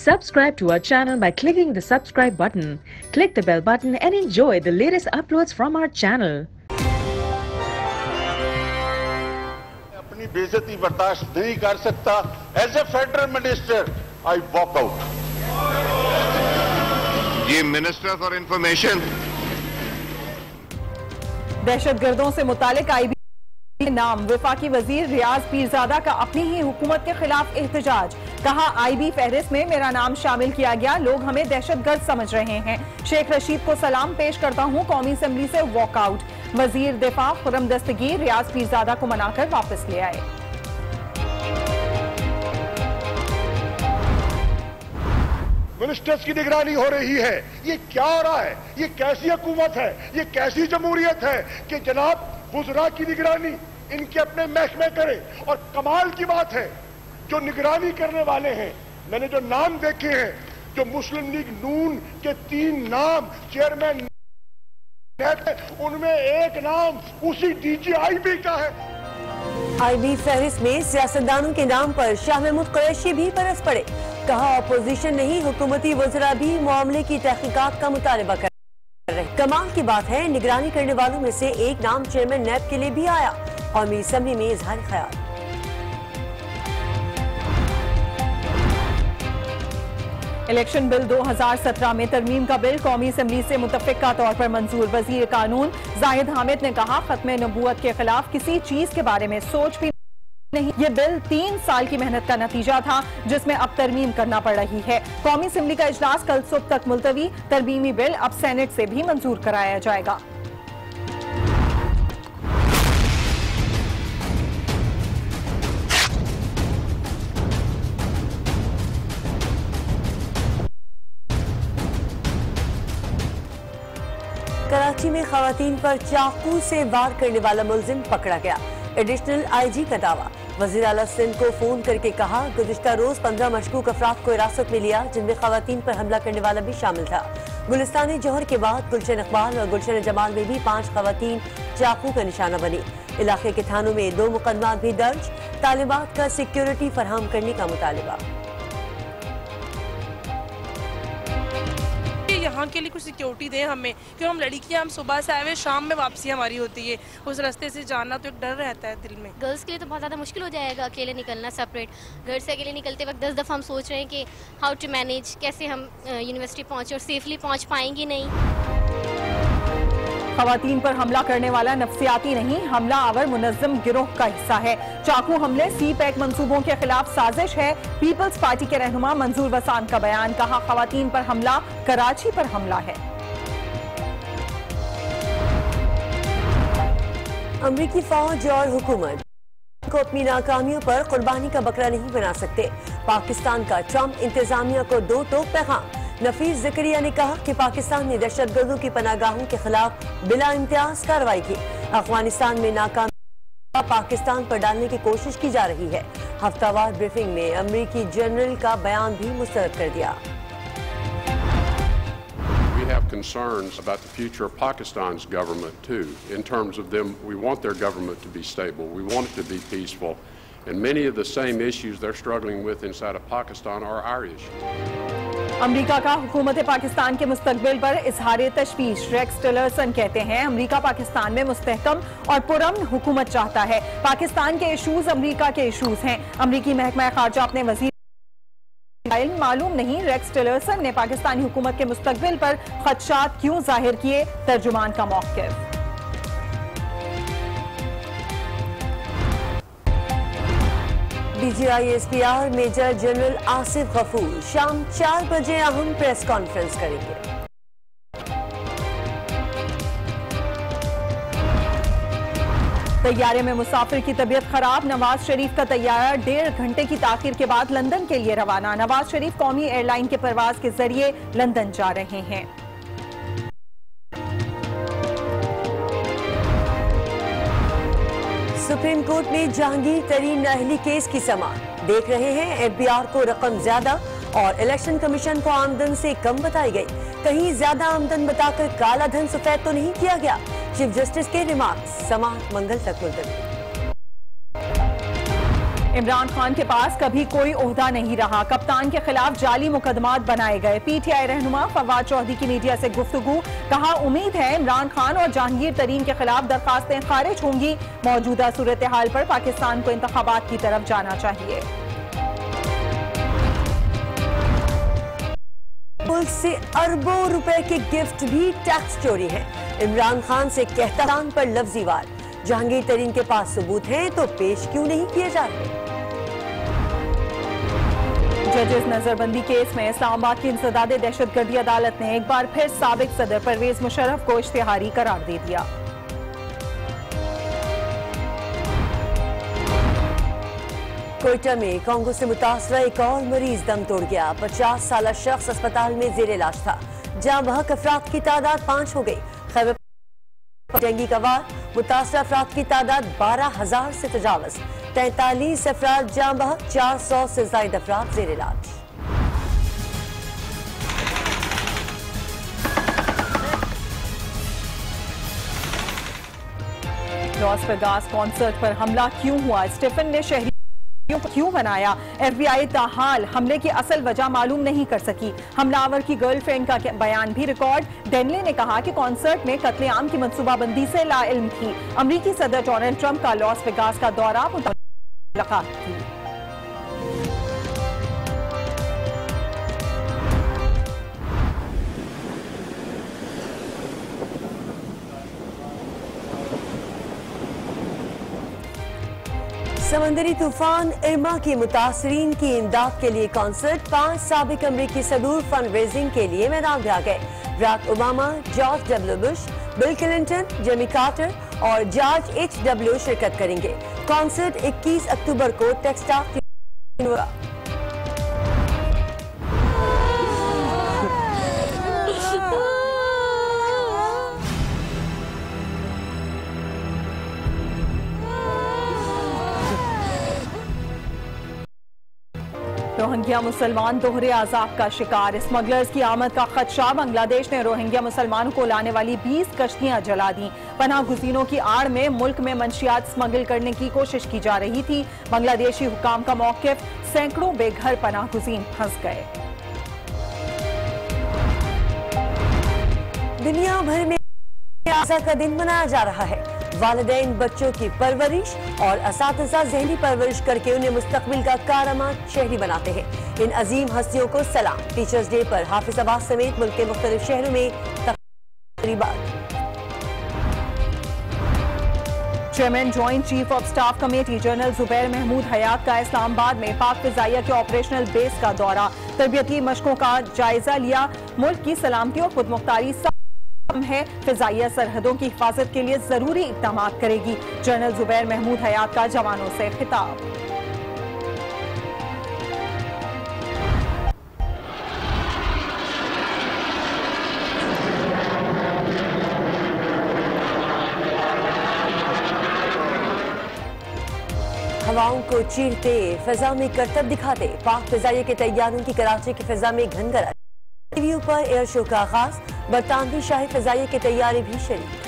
Subscribe to our channel by clicking the subscribe button. Click the bell button and enjoy the latest uploads from our channel. अपनी बेइज्जती बर्दाश्त नहीं कर सकता. As a federal minister, I walk out. ये minister for information दहशतगर्दों से मुतालिक आईबी नाम वफाकी वजीर रियाज पीरजादा का अपनी ही हुकूमत के खिलाफ एहतजाज. कहा आईबी फहरिस्त में मेरा नाम शामिल किया गया, लोग हमें दहशतगर्द समझ रहे हैं. शेख रशीद को सलाम पेश करता हूं, कौमी असम्बली से वॉकआउट. वजीर दिफा खुर्रम दस्तगीर रियाज पीरजादा को मनाकर वापस ले आए. मिनिस्टर्स की निगरानी हो रही है. ये क्या हो रहा है? ये कैसी हुकूमत है? ये कैसी जमहूरियत है कि जनाब वुज़रा की निगरानी इनके अपने महकमे करे? और कमाल की बात है, जो निगरानी करने वाले हैं, मैंने जो नाम देखे हैं, जो मुस्लिम लीग नून के 3 नाम चेयरमैन, उनमें एक नाम उसी डीजीआईबी का है. आईबी फहरिस्त में सियासतदानों के नाम पर शाह महमूद कुरैशी भी बरस पड़े. कहा अपोजिशन नहीं, हुकूमती वज़रा भी मामले की तहकीकात का मुतालबा कर रहे. कमाल की बात है, निगरानी करने वालों में से एक नाम चेयरमैन नैब के लिए भी आया. कौमी असम्बली में इजहार ख्याल. इलेक्शन बिल 2017 में तरमीम का बिल कौमी असम्बली से मुतफ़िक़ा तौर पर मंजूर. वज़ीर कानून जाहिद हामिद ने कहा ख़त्म नबूवत के खिलाफ किसी चीज के बारे में सोच भी नहीं. ये बिल 3 साल की मेहनत का नतीजा था जिसमें अब तरमीम करना पड़ रही है. कौमी असम्बली का इजलास कल सुबह तक मुलतवी. तरमीमी बिल अब सेनेट से भी मंजूर कराया जाएगा. कराची में खवातीन पर चाकू से वार करने वाला मुलजिम पकड़ा गया. एडिशनल आईजी का दावा. वजीर आला सिंध को फोन करके कहा गुज़िश्ता रोज 15 मशकूक अफराद को हिरासत में लिया, जिनमें खवातीन पर हमला करने वाला भी शामिल था. गुलिस्तान जोहर के बाद गुलशन इकबाल और गुलशन जमाल में भी 5 खवातीन चाकू का निशाना बनी. इलाके के थानों में 2 मुकदमात भी दर्ज. तालिबात का सिक्योरिटी फराहम करने का मुतालिबा. यहाँ के लिए कुछ सिक्योरिटी दें हमें, क्यों हम लड़कियाँ, हम सुबह से आए हुए शाम में वापसी हमारी होती है. उस रास्ते से जाना तो एक डर रहता है दिल में. गर्ल्स के लिए तो बहुत ज़्यादा मुश्किल हो जाएगा अकेले निकलना. सेपरेट घर से अकेले निकलते वक्त 10 दफ़ा हम सोच रहे हैं कि हाउ टू मैनेज, कैसे हम यूनिवर्सिटी पहुँचे और सेफली पहुँच पाएंगे नहीं. खवातीन पर हमला करने वाला नफ्सियाती नहीं, हमला आवर मुनज़्ज़म गिरोह का हिस्सा है. चाकू हमले सी पैक मंसूबों के खिलाफ साजिश है. पीपल्स पार्टी के रहनुमा मंजूर वसान का बयान. कहा खवातीन पर हमला कराची पर हमला है. अमरीकी फौज और हुकूमत को अपनी नाकामियों पर कुर्बानी का बकरा नहीं बना सकते. पाकिस्तान का ट्रंप इंतजामिया को 2 टोक पैगाम. नफीस ज़करिया ने कहा कि पाकिस्तान ने दहशतगर्दों की पनागाहों के खिलाफ बिला इम्तियाज कार्रवाई की. अफगानिस्तान में नाकाम पाकिस्तान पर डालने की कोशिश की जा रही है. हफ्तावार ब्रीफिंग में अमरीकी जनरल का बयान भी मुस्तरद कर दिया. We have concerns about the future of Pakistan's government too. In terms of them, we want their government to be stable. We want it to be peaceful. And many of the same issues they're struggling with inside of Pakistan are our issues. अमरीका का हुकूमत पाकिस्तान के मुस्तकबिल पर इजहार तशवीश. Rex Tillerson कहते हैं अमरीका पाकिस्तान में मुस्तहकम और पुरअमन हुकूमत चाहता है. पाकिस्तान के इशूज अमरीका के इशूज हैं. अमरीकी महकमा खारजा अपने वजीर मालूम नहीं. रेक्स टिलरसन ने पाकिस्तानी हुकूमत के मुस्तकबिल पर खदशात क्यों जाहिर किए, तर्जुमान का मौक़िफ़. DGISPR major general Asif Ghafoor शाम 4 बजे अहम प्रेस कॉन्फ्रेंस करेंगे. तैयारे में मुसाफिर की तबीयत खराब. नवाज शरीफ का तैयारा 1.5 घंटे की ताखीर के बाद लंदन के लिए रवाना. नवाज शरीफ कौमी एयरलाइन के परवाज के जरिए लंदन जा रहे हैं. सुप्रीम कोर्ट में जहांगीर तरीन नाअहली केस की समाअत. देख रहे हैं एफबीआर को रकम ज्यादा और इलेक्शन कमीशन को आमदन से कम बताई गई. कहीं ज्यादा आमदन बताकर काला धन सफेद तो नहीं किया गया. चीफ जस्टिस के रिमार्क्स. समाअत मंगल तक मुलतवी. इमरान खान के पास कभी कोई ओहदा नहीं रहा, कप्तान के खिलाफ जाली मुकदमात बनाए गए। पीटीआई रहनुमा फवाद चौधरी की मीडिया से गुफ्तगू, कहा उम्मीद है इमरान खान और जहांगीर तरीन के खिलाफ दरखास्तें खारिज होंगी। मौजूदा सूरत हाल पर पाकिस्तान को इंतखाबात की तरफ जाना चाहिए। मुल्क से अरबों रुपए के गिफ्ट भी टैक्स चोरी है। इमरान खान से कहता पर लफ्जी वार, जहांगीर तरीन के पास सबूत हैं तो पेश क्यों नहीं किए जा रहे। जजेस नजरबंदी केस में इस्लामाबाद की इंसदादे दहशतगर्दी अदालत ने एक बार फिर साबिक सदर परवेज मुशर्रफ को इश्तिहारी करार दे दिया। कोयटा में कांगो से मुतासरा एक और मरीज दम तोड़ गया। 50 साला शख्स अस्पताल में जेर इलाज था। जहां बहक अफराद की तादाद 5 हो गई। खैबर डेंगी का वार, मुतासरा अफराद की तादाद 12,000 से तजावज। 43 अफराद जहां बहक, 400 से ज्यादा अफराद जेर इलाज। लॉस वेगास कॉन्सर्ट पर हमला क्यों हुआ, स्टीफन ने शहरी क्यों बनाया, FBI ताहाल हमले की असल वजह मालूम नहीं कर सकी। हमलावर की गर्लफ्रेंड का बयान भी रिकॉर्ड। डेनले ने कहा कि कॉन्सर्ट में कत्लेआम की मंसूबाबंदी से लाइल्म थी। अमरीकी सदर डोनाल्ड ट्रंप का लॉस वेगास का दौरा मुलाकात की। समंदरी तूफान इरमा की मुतासरीन की इमदाद के लिए कॉन्सर्ट। 5 साबिक अमरीकी सदूर फंड रेजिंग के लिए मैदान में आ गए। Barack Obama, George W Bush, Bill Clinton, Jimmy Carter और जॉर्ज H.W. शिरकत करेंगे। कॉन्सर्ट 21 अक्टूबर को टेक्सास होगा। रोहिंग्या मुसलमान दोहरे आजाब का शिकार, स्मगलर्स की आमद का खदशा। बांग्लादेश ने रोहिंग्या मुसलमानों को लाने वाली 20 कश्तियां जला दी। पनाह गुज़ीनों की आड़ में मुल्क में मंशियात स्मगल करने की कोशिश की जा रही थी। बांग्लादेशी हुकाम का मौकिफ, सैकड़ों बेघर पनाह गुज़ीन फंस गए। दुनिया भर में आज़ा का दिन मनाया जा रहा है। वालिदैन बच्चों की परवरिश और असातिज़ा ज़हनी परवरिश करके उन्हें मुस्तक़बिल का कारआमद शहरी बनाते हैं। इन अजीम हस्तियों को सलाम। टीचर्स डे पर हाफिज़ाबाद समेत मुल्क के मुख्तलिफ शहरों में तक़रीबात। Chairman joint chief of staff committee general Zubair Mahmood Hayat का इस्लामाबाद में पाक फिजाइया के ऑपरेशनल बेस का दौरा। तरबियती मशकों का जायजा लिया। मुल्क की सलामती और खुदमुख्तारी है, फिजाइया सरहदों की हिफाजत के लिए जरूरी इक़दाम करेगी। जनरल जुबैर महमूद हयात का जवानों से खिताब। हवाओं को चीरते, फिजा में करतब दिखाते पाक फिजाइया के तैयारों की कराची की फिजा में घनघना। टीवी पर एयर शो का आगाज, बरतानवी शाही फिजाइया के तैयारी भी शरीक।